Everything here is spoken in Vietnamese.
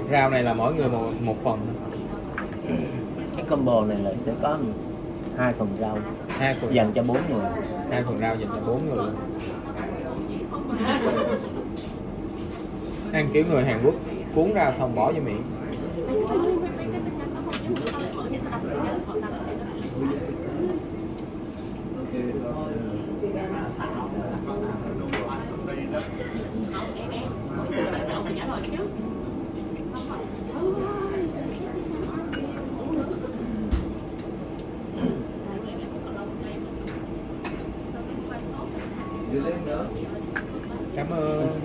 Rau này là mỗi người một phần. Cái combo này là sẽ có 2 phần rau, 2 phần dành cho 4 người. 2 phần rau dành cho 4 người. Ăn kiểu người Hàn Quốc, cuốn rau xong bỏ vô miệng. Cảm ơn.